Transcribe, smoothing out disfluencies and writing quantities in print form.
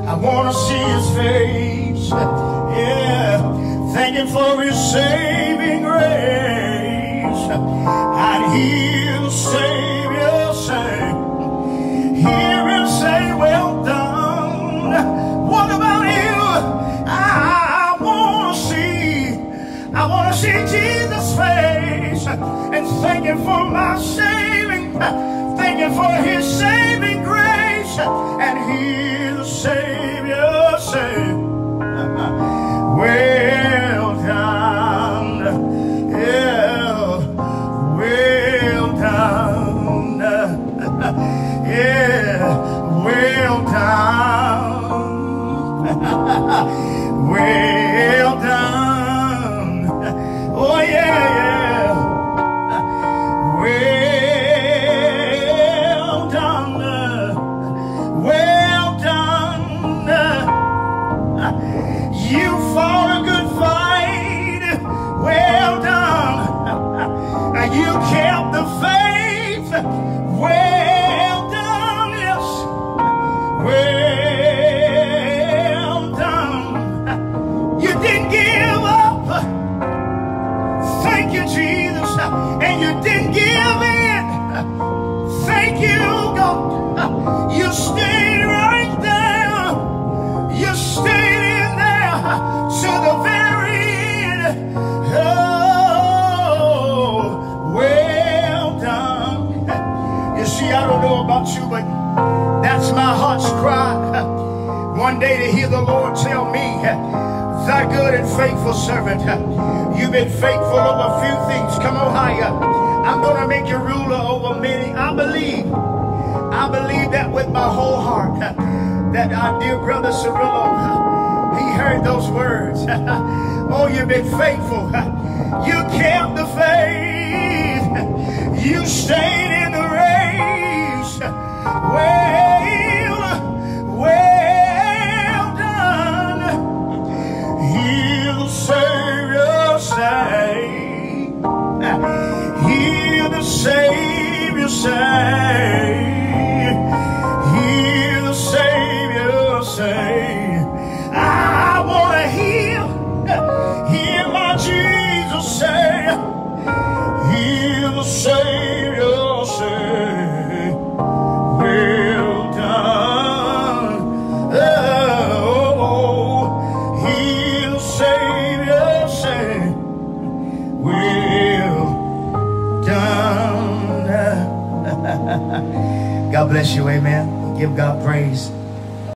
I want to see his face. Yeah. Thank him for his saving grace. I'd hear the Savior say, hear him say, well done. What about you? I want to see Jesus' face and thank him for my saving, thank him for his saving grace, and hear the Savior say, well done, yeah, well done, yeah, well done, well done. Oh yeah, yeah. Well done, well done. You fought a good fight. Well done. You kept the faith. Well done, yes. Well done. You didn't give up. Thank you, Jesus. And you didn't give in. Thank you, God. You stayed right there. You stayed in there to the very end. Oh, well done. You see, I don't know about you, but that's my heart's cry. One day to hear the Lord tell me, thy good and faithful servant, you've been faithful over a few things. Come on higher. I'm going to make you ruler over many. I believe that with my whole heart, that our dear brother Cirillo, he heard those words. Oh, you've been faithful. You kept the faith. You stayed in the race. Well done. Hear the Savior say, hear the Savior say, hear the Savior say, I want to hear my Jesus say, hear the Savior say, well done. Oh, hear the Savior say, well done. God bless you, amen. Give God praise.